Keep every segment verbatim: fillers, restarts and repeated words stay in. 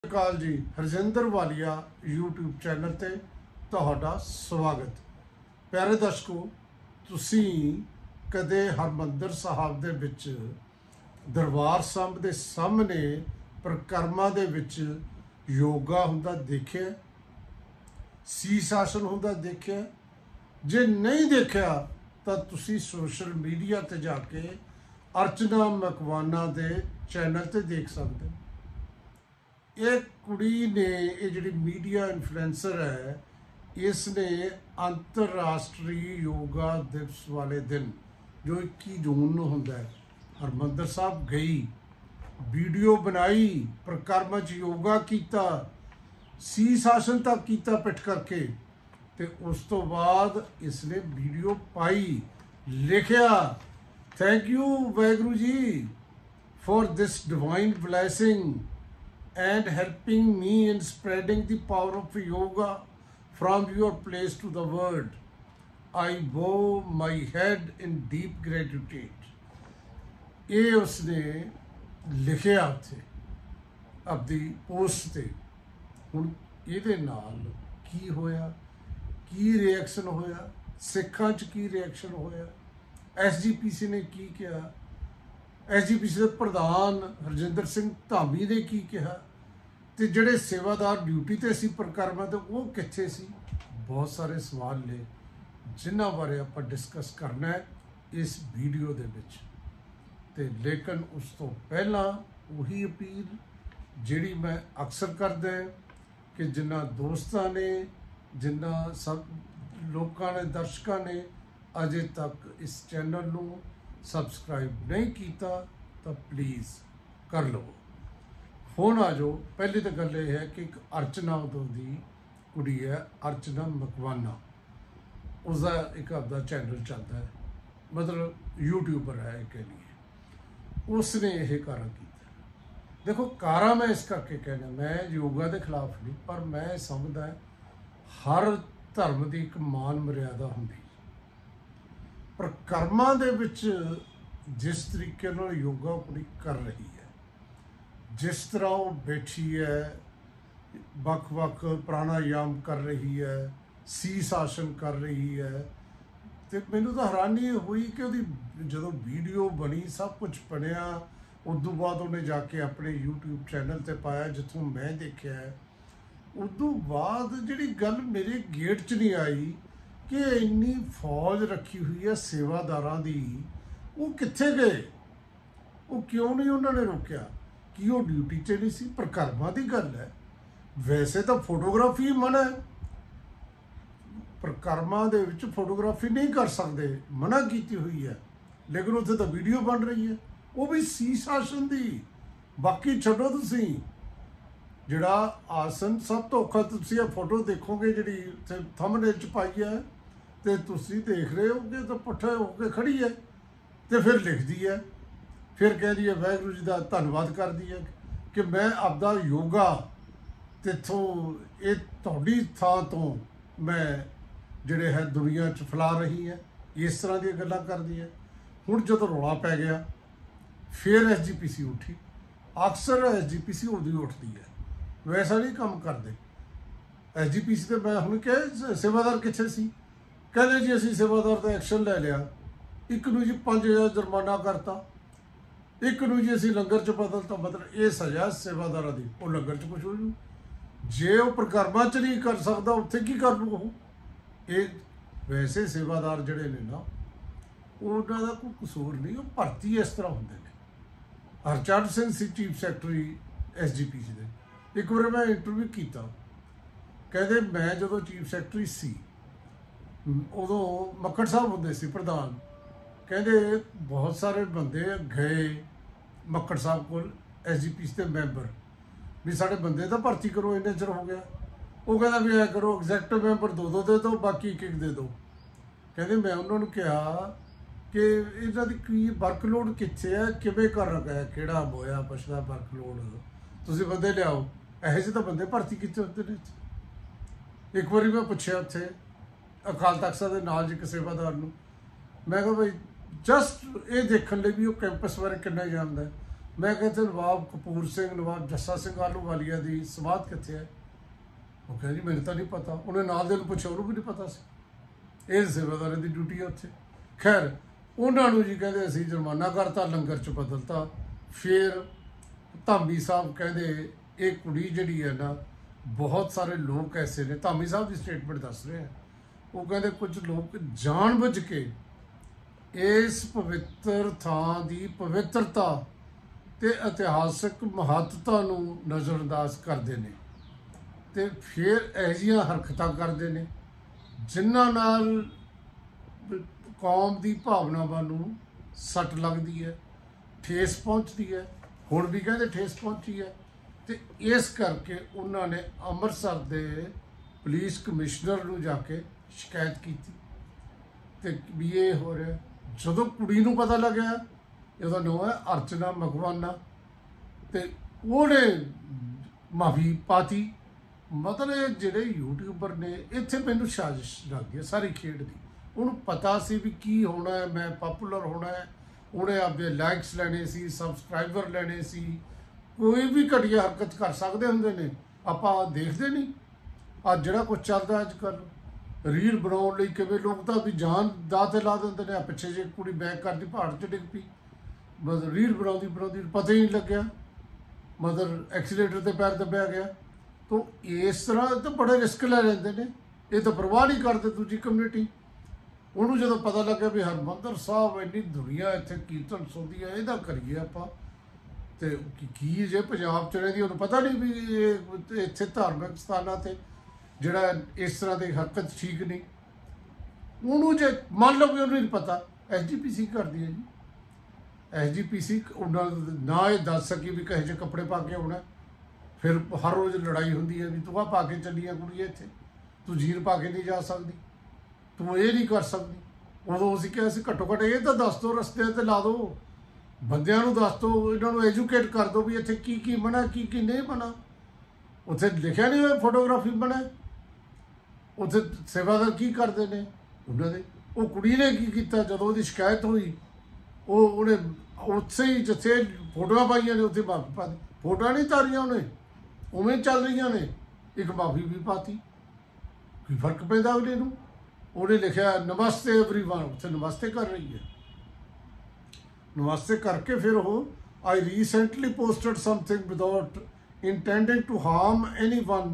ਅਕਾਲ ਜੀ। ਹਰਜਿੰਦਰ ਵਾਲੀਆ YouTube channel ਤੇ ਤੁਹਾਡਾ ਸਵਾਗਤ। ਪਿਆਰੇ ਦਰਸ਼ਕੋ, ਤੁਸੀਂ ਕਦੇ ਹਰਮੰਦਰ ਸਾਹਿਬ ਦੇ ਵਿੱਚ ਦਰਬਾਰ ਸਾਹਿਬ ਦੇ ਸਾਹਮਣੇ ਪ੍ਰਕਰਮਾਂ ਦੇ ਵਿੱਚ ਯੋਗਾ ਹੁੰਦਾ ਦੇਖਿਆ? ਸੀਸ ਆਸਨ ਹੁੰਦਾ ਦੇਖਿਆ? ਜੇ ਨਹੀਂ ਦੇਖਿਆ ਤਾਂ ਤੁਸੀਂ ਸੋਸ਼ਲ ਮੀਡੀਆ ਤੇ ਜਾ ਕੇ ਅਰਚਨਾ ਮਕਵਾਨਾ ਦੇ ਚੈਨਲ ਤੇ ਦੇਖ ਸਕਦੇ ਹੋ। ਇਹ ਕੁੜੀ ਨੇ, ਇਹ ਜਿਹੜੀ ਮੀਡੀਆ ਇਨਫਲੂਐਂਸਰ ਹੈ, ਇਸ ਨੇ ਅੰਤਰਰਾਸ਼ਟਰੀ ਯੋਗਾ ਦਿਵਸ ਵਾਲੇ ਦਿਨ ਜੋ ਇੱਕੀ ਜੂਨ ਨੂੰ ਹੁੰਦਾ ਹੈ, ਹਰਮੰਦਰ ਸਾਹਿਬ ਗਈ, ਵੀਡੀਓ ਬਣਾਈ, ਪ੍ਰਕਰਮ 'ਚ ਯੋਗਾ ਕੀਤਾ, ਸੀਸ ਆਸਨ ਤੱਕ ਕੀਤਾ ਪਿੱਠ ਕਰਕੇ, ਤੇ ਉਸ ਤੋਂ ਬਾਅਦ ਇਸ ਨੇ ਵੀਡੀਓ ਪਾਈ, ਲਿਖਿਆ thank you Waheguru ji for this divine blessing and helping me in spreading the power of yoga from your place to the world. I bow my head in deep gratitude. ਇਹ ਉਸਨੇ ਲਿਖਿਆ ਉੱਥੇ ਆਪਦੀ ਪੋਸਟ ਤੇ। ਹੁਣ ਇਹਦੇ ਨਾਲ ਕੀ ਹੋਇਆ, ਕੀ ਰਿਐਕਸ਼ਨ ਹੋਇਆ, ਸਿੱਖਾਂ 'ਚ ਕੀ ਰਿਐਕਸ਼ਨ ਹੋਇਆ, ਐਸ ਜੀ ਪੀ ਸੀ ਨੇ ਕੀ ਕਿਹਾ, ਐਸ ਜੀ ਪੀ ਸੀ ਦੇ ਪ੍ਰਧਾਨ ਹਰਜਿੰਦਰ ਸਿੰਘ ਧਾਮੀ ਨੇ ਕੀ ਕਿਹਾ, ਤੇ ਜਿਹੜੇ ਸੇਵਾਦਾਰ ਡਿਊਟੀ ਤੇ ਸੀ ਪ੍ਰਕਰਮਾਂ ਤੇ ਉਹ ਕਿੱਥੇ ਸੀ? ਬਹੁਤ ਸਾਰੇ ਸਵਾਲ ਨੇ ਜਿਨ੍ਹਾਂ ਬਾਰੇ ਆਪਾਂ ਡਿਸਕਸ ਕਰਨਾ ਹੈ ਇਸ ਵੀਡੀਓ ਦੇ ਵਿੱਚ। ਤੇ ਲੇਕਿਨ ਉਸ ਤੋਂ ਪਹਿਲਾਂ ਉਹੀ ਅਪੀਲ ਜਿਹੜੀ ਮੈਂ ਅਕਸਰ ਕਰਦਾ ਕਿ ਜਿਨ੍ਹਾਂ ਦੋਸਤਾਂ ਨੇ, ਜਿਨ੍ਹਾਂ ਸਭ ਲੋਕਾਂ ਨੇ, ਦਰਸ਼ਕਾਂ ਨੇ ਅਜੇ ਤੱਕ ਇਸ ਚੈਨਲ ਨੂੰ ਸਬਸਕ੍ਰਾਈਬ ਨਹੀਂ ਕੀਤਾ ਤਾਂ ਪਲੀਜ਼ ਕਰ ਲਵੋ। ਹੁਣ ਆ ਜਾਓ। ਪਹਿਲੀ ਤਾਂ ਗੱਲ ਇਹ ਹੈ ਕਿ ਇੱਕ ਅਰਚਨਾ ਉਦੋਂ ਦੀ ਕੁੜੀ ਹੈ, ਅਰਚਨਾ ਮਕਵਾਨਾ, ਉਸਦਾ ਇੱਕ ਆਪਦਾ ਚੈਨਲ ਚੱਲਦਾ ਹੈ, ਮਤਲਬ ਯੂਟਿਊਬਰ ਹੈ ਇਹ ਕਹਿ ਲਈਏ। ਉਸਨੇ ਇਹ ਕਾਰਾ ਕੀਤਾ। ਦੇਖੋ, ਕਾਰਾ ਮੈਂ ਇਸ ਕਰਕੇ ਕਹਿਣਾ, ਮੈਂ ਯੋਗਾ ਦੇ ਖਿਲਾਫ ਨਹੀਂ, ਪਰ ਮੈਂ ਸਮਝਦਾ ਹਰ ਧਰਮ ਦੀ ਇੱਕ ਮਾਨ ਮਰਿਆਦਾ ਹੁੰਦੀ। ਪਰ ਕਰਮਾਂ ਦੇ ਵਿੱਚ ਜਿਸ ਤਰੀਕੇ ਨਾਲ ਯੋਗਾ ਕੁੜੀ ਕਰ ਰਹੀ ਹੈ, ਜਿਸ ਤਰ੍ਹਾਂ ਉਹ ਬੈਠੀ ਹੈ, ਵੱਖ-ਵੱਖ ਪ੍ਰਾਣਾਯਾਮ ਕਰ ਰਹੀ ਹੈ, ਸੀਸ ਆਸਨ ਕਰ ਰਹੀ ਹੈ, ਤੇ ਮੈਨੂੰ ਤਾਂ ਹੈਰਾਨੀ ਹੋਈ ਕਿ ਉਹਦੀ ਜਦੋਂ ਵੀਡੀਓ ਬਣੀ, ਸਭ ਕੁਝ ਬਣਿਆ, ਉਦੋਂ ਬਾਅਦ ਉਹਨੇ ਜਾ ਕੇ ਆਪਣੇ YouTube ਚੈਨਲ ਤੇ ਪਾਇਆ ਜਿੱਥੋਂ ਮੈਂ ਦੇਖਿਆ ਹੈ। ਉਦੋਂ ਬਾਅਦ ਜਿਹੜੀ ਗੱਲ ਮੇਰੇ ਗੇਟ 'ਚ ਨਹੀਂ ਆਈ ਕਿ ਇੰਨੀ ਫੌਜ ਰੱਖੀ ਹੋਈ ਹੈ ਸੇਵਾਦਾਰਾਂ ਦੀ, ਉਹ ਕਿੱਥੇ ਗਏ? ਉਹ ਕਿਉਂ ਨਹੀਂ ਉਹਨਾਂ ਨੇ ਰੋਕਿਆ? ਕੀ ਉਹ ਡਿਊਟੀ 'ਤੇ ਨਹੀਂ ਸੀ? ਪ੍ਰਕਰਮਾਂ ਦੀ ਗੱਲ ਹੈ, ਵੈਸੇ ਤਾਂ ਫੋਟੋਗ੍ਰਾਫੀ ਮਨ੍ਹਾ ਹੈ, ਪ੍ਰਕਰਮਾਂ ਦੇ ਵਿੱਚ ਫੋਟੋਗ੍ਰਾਫੀ ਨਹੀਂ ਕਰ ਸਕਦੇ, ਮਨ੍ਹਾ ਕੀਤੀ ਹੋਈ ਹੈ, ਲੇਕਿਨ ਉੱਥੇ ਤਾਂ ਵੀਡੀਓ ਬਣ ਰਹੀ ਹੈ, ਉਹ ਵੀ ਸੀਸ ਆਸਨ ਦੀ। ਬਾਕੀ ਛੱਡੋ, ਤੁਸੀਂ ਜਿਹੜਾ ਆਸਨ ਸਭ ਤੋਂ ਔਖਾ, ਤੁਸੀਂ ਇਹ ਫੋਟੋ ਦੇਖੋਗੇ ਜਿਹੜੀ ਉੱਥੇ ਥੰਬਨੇਲ 'ਚ ਪਾਈ ਹੈ, ਤੇ ਤੁਸੀਂ ਦੇਖ ਰਹੇ ਹੋ ਕਿ ਤਾਂ ਪੁੱਠੇ ਹੋ ਕੇ ਖੜੀ ਹੈ, ਤੇ ਫਿਰ ਲਿਖਦੀ ਹੈ, ਫਿਰ ਕਹਿੰਦੀ ਹੈ ਵਾਹਿਗੁਰੂ ਜੀ ਦਾ ਧੰਨਵਾਦ ਕਰਦੀ ਹੈ ਕਿ ਮੈਂ ਆਪਦਾ ਯੋਗਾ ਤੇਥੋਂ, ਇਹ ਤੁਹਾਡੀ ਥਾਂ ਤੋਂ ਮੈਂ ਜਿਹੜੇ ਹੈ ਦੁਨੀਆ 'ਚ ਫੈਲਾ ਰਹੀ ਹੈ। ਇਸ ਤਰ੍ਹਾਂ ਦੀਆਂ ਗੱਲਾਂ ਕਰਦੀ ਹੈ। ਹੁਣ ਜਦੋਂ ਰੌਲਾ ਪੈ ਗਿਆ, ਫਿਰ ਐਸ ਜੀ ਪੀ ਸੀ ਉੱਠੀ। ਅਕਸਰ ਐਸ ਜੀ ਪੀ ਸੀ ਉਦੋਂ ਉੱਠਦੀ ਹੈ, ਵੈਸਾ ਨਹੀਂ ਕੰਮ ਕਰਦੇ। ਐਸ ਜੀ ਪੀ ਸੀ ਤੇ ਮੈਂ ਹੁਣ ਕਿਹਾ ਸੇਵਾਦਾਰ ਕਿੱਥੇ ਸੀ? ਕਹਿੰਦੇ ਜੀ ਅਸੀਂ ਸੇਵਾਦਾਰ ਦਾ ਐਕਸ਼ਨ ਲੈ ਲਿਆ, ਇੱਕ ਨੂੰ ਜੀ ਪੰਜ ਹਜ਼ਾਰ ਜੁਰਮਾਨਾ ਕਰਤਾ, ਇੱਕ ਨੂੰ ਜੀ ਅਸੀਂ ਲੰਗਰ 'ਚ ਬਦਲਤਾ। ਮਤਲਬ ਇਹ ਸਜ਼ਾ ਸੇਵਾਦਾਰਾਂ ਦੀ, ਉਹ ਲੰਗਰ 'ਚ ਕੁਛ ਹੋ ਜੂ। ਜੇ ਉਹ ਪ੍ਰਕਰਮਾਂ 'ਚ ਨਹੀਂ ਕਰ ਸਕਦਾ, ਉੱਥੇ ਕੀ ਕਰ ਲੂ ਉਹ? ਇਹ ਵੈਸੇ ਸੇਵਾਦਾਰ ਜਿਹੜੇ ਨੇ ਨਾ, ਉਹਨਾਂ ਦਾ ਕੋਈ ਕਸੂਰ ਨਹੀਂ, ਉਹ ਭਰਤੀ ਇਸ ਤਰ੍ਹਾਂ ਹੁੰਦੇ ਨੇ। ਹਰਚਰਨ ਸਿੰਘ ਸੀ chief secretary S G P ਸੀ ਦੇ। ਇੱਕ ਵਾਰ ਮੈਂ ਇੰਟਰਵਿਊ ਕੀਤਾ, ਕਹਿੰਦੇ ਮੈਂ ਜਦੋਂ ਚੀਫ ਸੈਕਟਰੀ ਸੀ ਉਦੋਂ ਮੱਕੜ ਸਾਹਿਬ ਹੁੰਦੇ ਸੀ ਪ੍ਰਧਾਨ, ਕਹਿੰਦੇ ਬਹੁਤ ਸਾਰੇ ਬੰਦੇ ਗਏ ਮੱਕੜ ਸਾਹਿਬ ਕੋਲ, ਐਸ ਜੀ ਪੀ ਸੀ ਦੇ ਮੈਂਬਰ, ਵੀ ਸਾਡੇ ਬੰਦੇ ਤਾਂ ਭਰਤੀ ਕਰੋ, ਇੰਨੇ ਚਿਰ ਹੋ ਗਿਆ। ਉਹ ਕਹਿੰਦਾ ਵੀ ਐ ਕਰੋ, ਐਗਜ਼ੈਕਟਿਵ ਮੈਂਬਰ ਦੋ ਦੋ ਦੇ ਦਿਓ, ਬਾਕੀ ਇੱਕ ਇੱਕ ਦੇ ਦਿਓ। ਕਹਿੰਦੇ ਮੈਂ ਉਹਨਾਂ ਨੂੰ ਕਿਹਾ ਕਿ ਇਹਨਾਂ ਦੀ ਕੀ ਵਰਕਲੋਡ ਕਿੱਥੇ ਹੈ, ਕਿਵੇਂ ਕਰ ਰੱਖਿਆ, ਕਿਹੜਾ ਬੋਇਆ ਪਛਦਾ ਵਰਕਲੋਡ, ਤੁਸੀਂ ਬੰਦੇ ਲਿਆਓ। ਇਹੋ ਜਿਹੇ ਤਾਂ ਬੰਦੇ ਭਰਤੀ ਕੀਤੇ ਹੁੰਦੇ ਨੇ। ਇੱਕ ਵਾਰੀ ਮੈਂ ਪੁੱਛਿਆ ਉੱਥੇ ਅਕਾਲ ਤਖਤ ਸਾਹਿਬ ਦੇ ਨਾਲ ਜੀ ਇੱਕ ਸੇਵਾਦਾਰ ਨੂੰ, ਮੈਂ ਕਿਹਾ ਬਈ ਜਸਟ ਇਹ ਦੇਖਣ ਲਈ ਵੀ ਉਹ ਕੈਂਪਸ ਬਾਰੇ ਕਿੰਨਾ ਜਾਣਦਾ। मैं कहते नवाब कपूर सिंह नवाब जस्सा सिंह आलूवालिया की समाध कितने है? वो कह जी मैंने तो नहीं पता। उन्हें नाल दे पूछा, उन्होंने भी नहीं पता सी। ये सेवादार की ड्यूटी है उत्थे। खैर उन्होंने जी कहते असीं जुर्माना करता, लंगर च बदलता। फिर धामी साहब कहते ये कुड़ी जिहड़ी है ना, बहुत सारे लोग ऐसे ने, धामी साहब की स्टेटमेंट दस रहे हैं, वो कहते कुछ लोग जान बुझ के इस पवित्र थां की पवित्रता ते इतिहासक महत्ता नूं नज़रअंदाज करते हैं ते फिर इहिजियां हरकतां करते हैं जिन्हां नाल कौम की भावनावां नूं सट लगती है, ठेस पहुँचती है। हुण भी कहते ठेस पहुँची है। तो इस करके उन्होंने अमृतसर के पुलिस कमिश्नर नूं जाके शिकायत की ते भी ये हो रहा। जदों कुड़ी नूं पता लग्या, ਇਹਦਾ ਨਾਂ है अर्चना मकवाना, तो उन्हें माफ़ी पाती। मतलब ਜਿਹੜੇ यूट्यूबर ने इत्थे मैनू साजिश लग गई सारी खेड की। उन्होंने पता सी भी की होना है, मैं पॉपूलर होना है, उन्हें आपके लाइक्स लैने सी, सबसक्राइबर लैने सी, कोई भी घटिया हरकत कर सकते होंगे ने, आपां देखते नहीं। अज जिहड़ा कुछ चलता अजकल रील बनाने लई किवें लोग तो भी जान दाऽ ते ला देंदे ने। पिछे जे कुड़ी बैक करती पहाड़ च डिग पई, मतलब रील बनाती बनाती पता ही नहीं लग्या, मतलब एक्सीलेटर ते पैर दबया गया। तो इस तरह तो बड़े रिस्क लै लेंदे ने, ये तो परवाह नहीं करते दूजी कम्यूनिटी। उन्होंने जो पता लग्या भी हरमंदर साहब इन्नी दुनिया इत्थे कीर्तन सुनदी है, इहदा करिए आपां ते की जे पंजाब च रहिंदी, उन्हें पता नहीं भी इत्थे धार्मिक स्थानां ते जिहड़ा इस तरह की हरकत ठीक नहीं। उन्होंने जे मान लो भी उन्हें नहीं पता, एस जी पी सी करदी है जी। एस जी पी सी उन्होंने ना ये दस सकी भी कहे जे कपड़े पा के आना। फिर हर रोज़ लड़ाई होंदी है भी तू आ पा के चली है कुड़िए इत्थे, तू जीन पा के नहीं जा सकती, तू ये नहीं कर सकती। उदों असीं कहा सी घट्टो घट्ट ये तो दस दो, रस्ते ते ला दो, बंदियां नूं दस दो, इन्हों एजुकेट कर दो भी इत्थे की की मना की की नहीं मना। उत्थे लिखिया नहीं होया फोटोग्राफी मना, उत्थे सेवादार की करते हैं उन्होंने। वो कुड़ी ने की किया जदों उहदी शिकायत हुई, वो उन्हें उत्थे ही जिथे फोटोआं पाइया ने उत्थे माफ़ी पा दी। फोटोआं नहीं तारियां उन्हें, उवें चल रही ने, एक माफ़ी भी पाती। कोई फर्क पैंदा अगले नूं। उन्हें लिखा नमस्ते एवरीवन, उत्थे नमस्ते कर रही है। नमस्ते करके फिर वो I recently posted something without intending to harm anyone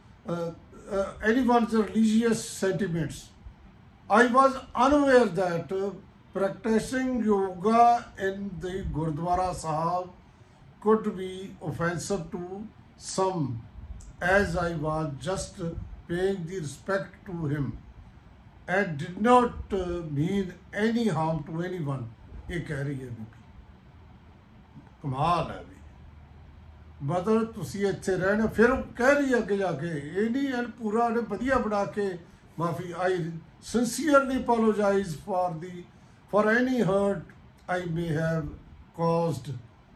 anyone's religious sentiments. I was unaware that uh, practicing yoga in the Gurdwara Sahib could be offensive to some, as I was just paying the respect to him and did not uh, mean any harm to anyone. ये कह रही है बीबी, कमाल है भी। मतलब तुसी इत्थे रहना, फिर कह रही है अगे जाके ये नहीं है पूरा ने वधिया बना के माफ़ी। आई sincerely apologize for the for any hurt I may have caused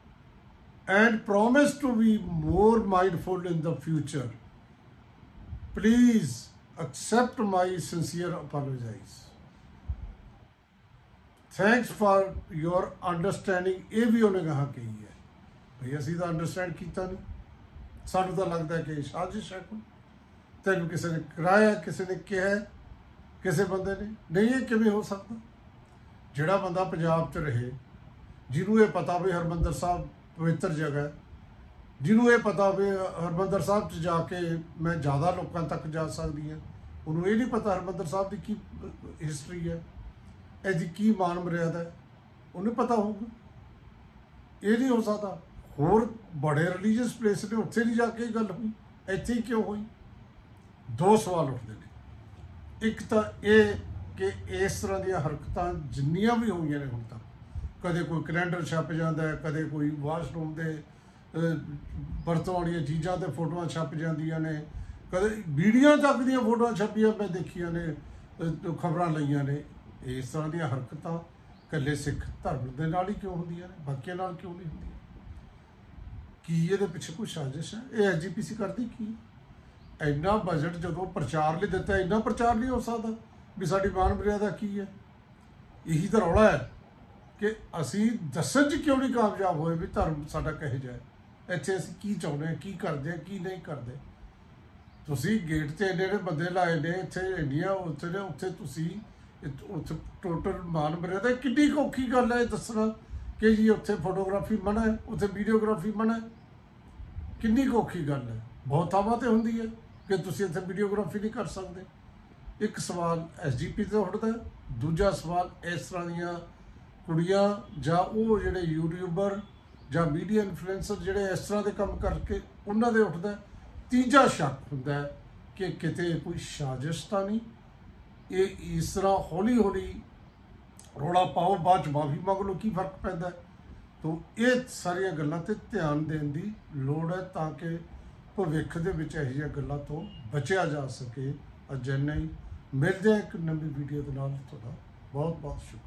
and promise to be more mindful in the future. Please accept my sincere apologies. Thanks for your understanding. ये भी उन्हें कहा कही है भाई, असीं तो अंडरस्टैंड किया नहीं, सानू तो लगता है कि साजिश है कोई, तेन किसी ने कराया, किसी ने कहा, किसी बंदे ने नहीं। ये किवें हो सकता? जिहड़ा बंदा पंजाब च रहे, जिन्हों ये पता भी हरमंदर साहब पवित्र जगह है, जिन्हों ये पता भी हरमंदर साहब च जाके मैं ज़्यादा लोगों तक जा सकती हाँ, उन्होंने ये नहीं पता हरमंदर साहब की की हिस्टरी है, इसकी की मान मर्यादा है, उन्हें पता होगा। ये नहीं हो सकता। होर बड़े रिलीजियस प्लेस ने उत्थे नहीं जाके गल हुई, इत्थे ही क्यों हुई? दो सवाल उठते हैं। एक तो ये कि इस तरह दी हरकतां जिन्नियां भी हुई ने हुण तक, कदे कोई कैलेंडर छप जाता है, कदे कोई वाशरूम के बरतों वाली चीज़ों ते फोटोआं छप जांदियां ने, कदे वीडियो तक दी फोटोआं छपियां मैं देखियां ने, खबरां लईयां ने। इस तरह दी हरकतां कल्ले सिख धर्म दे नाल ही क्यों होंदियां ने, बाकियां नाल क्यों नहीं होंदियां? की ये पिछे कोई साजिश है? ये एस जी पी सी करती की? इन्ना बजट जो प्रचार लिए दिता, इन्ना प्रचार नहीं हो सकता भी साड़ी मान मर्यादा की है। यही तो रौला है। ਕਿ ਅਸੀਂ ਦੱਸਣ 'ਚ ਕਿਉਂ ਨਹੀਂ ਕਾਮਯਾਬ ਹੋਏ ਵੀ ਧਰਮ ਸਾਡਾ ਕਿਹੋ ਜਿਹਾ ਹੈ, ਇੱਥੇ ਅਸੀਂ ਕੀ ਚਾਹੁੰਦੇ ਹਾਂ, ਕੀ ਕਰਦੇ ਹਾਂ, ਕੀ ਨਹੀਂ ਕਰਦੇ। ਤੁਸੀਂ ਗੇਟ 'ਤੇ ਇੰਨੇ ਇੰਨੇ ਬੰਦੇ ਲਾਏ ਨੇ, ਇੱਥੇ ਇੰਡੀਆ ਉੱਥੇ ਨੇ, ਉੱਥੇ ਤੁਸੀਂ ਉੱਥੇ ਟੋਟਲ ਮਾਨ ਮਰਿਆਦਾ। ਕਿੰਨੀ ਕੁ ਔਖੀ ਗੱਲ ਹੈ ਇਹ ਦੱਸਣਾ ਕਿ ਜੀ ਉੱਥੇ ਫੋਟੋਗ੍ਰਾਫੀ ਮਨਾ ਹੈ, ਉੱਥੇ ਵੀਡੀਓਗ੍ਰਾਫੀ ਮਨਾ ਹੈ। ਕਿੰਨੀ ਕੁ ਔਖੀ ਗੱਲ ਹੈ। ਬਹੁਤ ਥਾਵਾਂ 'ਤੇ ਹੁੰਦੀ ਹੈ ਕਿ ਤੁਸੀਂ ਇੱਥੇ ਵੀਡੀਓਗ੍ਰਾਫੀ ਨਹੀਂ ਕਰ ਸਕਦੇ। ਇੱਕ ਸਵਾਲ ਐਸ ਜੀ ਪੀ 'ਤੇ ਉੱਠਦਾ, ਦੂਜਾ ਸਵਾਲ ਇਸ ਤਰ੍ਹਾਂ ਦੀਆਂ ਕੁੜੀਆਂ ਜਾਂ ਉਹ ਜਿਹੜੇ ਯੂਟਿਊਬਰ ਜਾਂ ਮੀਡੀਆ ਇਨਫਲੂਐਂਸਰ ਜਿਹੜੇ ਇਸ ਤਰ੍ਹਾਂ ਦੇ ਕੰਮ ਕਰਕੇ ਉਹਨਾਂ ਦੇ ਉੱਠਦਾ। ਤੀਜਾ ਸ਼ੱਕ ਹੁੰਦਾ ਕਿ ਕਿਤੇ ਕੋਈ ਸਾਜ਼ਿਸ਼ ਤਾਂ ਨਹੀਂ, ਇਹ ਇਸ ਤਰ੍ਹਾਂ ਹੌਲੀ ਹੌਲੀ ਰੌਲਾ ਪਾਓ ਬਾਅਦ 'ਚ ਮਾਫੀ ਮੰਗ ਲਓ, ਕੀ ਫਰਕ ਪੈਂਦਾ। ਤੋ ਇਹ ਸਾਰੀਆਂ ਗੱਲਾਂ 'ਤੇ ਧਿਆਨ ਦੇਣ ਦੀ ਲੋੜ ਹੈ ਤਾਂ ਕਿ ਭਵਿੱਖ ਦੇ ਵਿੱਚ ਇਹੋ ਜਿਹੀਆਂ ਗੱਲਾਂ ਤੋਂ ਬਚਿਆ ਜਾ ਸਕੇ। ਅਜਿਹਾ ਹੀ ਮਿਲਦੇ ਹਾਂ ਇੱਕ ਨਵੀਂ ਵੀਡੀਓ ਦੇ ਨਾਲ। ਤੁਹਾਡਾ ਬਹੁਤ ਬਹੁਤ ਸ਼ੁਕਰੀਆ।